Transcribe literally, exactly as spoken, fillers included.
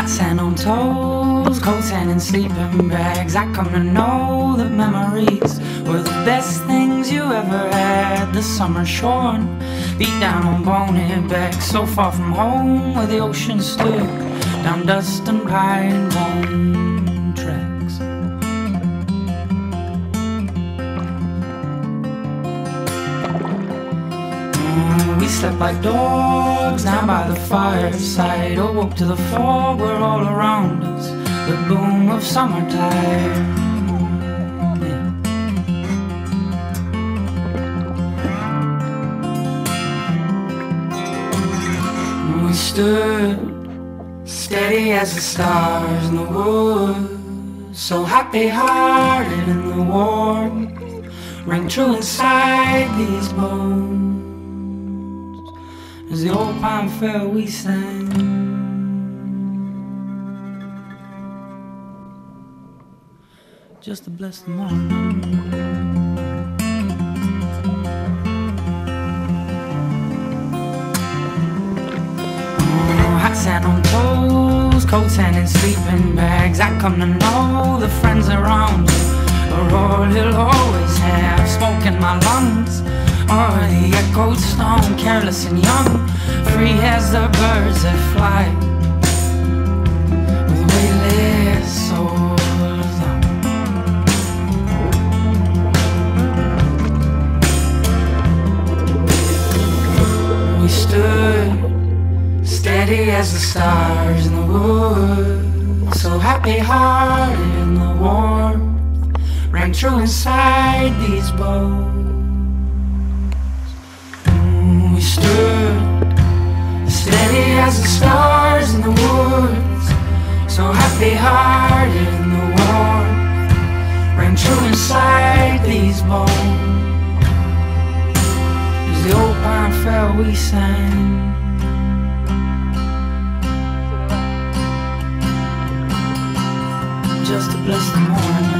Hot sand on toes, cold sand in sleeping bags. I come to know that memories were the best things you ever had. The summer shorn, beat down on bonehead backs, so far from home where the ocean stood, down dust and pine bone tracks. We slept like dogs down by the fireside, awoke to the fog were all around us, the boom of summertime. Yeah. We stood steady as the stars in the woods, so happy-hearted in the warmth rang true inside these bones. As the old pine fell, we sang, just to bless the morning. Oh, hot sand on toes, cold sand in sleeping bags. I come to know the friends around you are all he'll always have. Smoke in my lungs, or the echoed stone, careless and young, free as the birds that fly, with weightless souls. We stood steady as the stars in the woods, so happy-hearted in the warmth rang true inside these bones. We stood steady as the stars in the woods, so happy-hearted in the warmth rang true inside these bones. As the old pine fell, we sang, just to bless the morning.